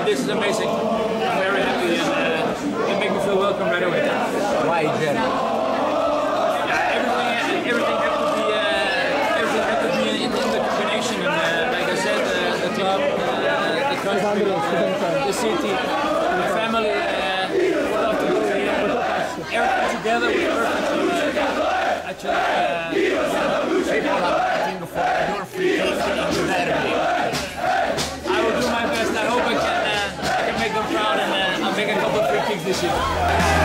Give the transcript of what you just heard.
this is amazing. I'm very happy and it makes me feel welcome right away. Why Germany? Yeah, everything had to be in the combination. And like I said, the club, the country, the city, the family, what love to do here. Everything together was perfect. People are waiting for your free kick in the derby. I will do my best. I hope I can make them proud and I'll make a couple of free kicks this year.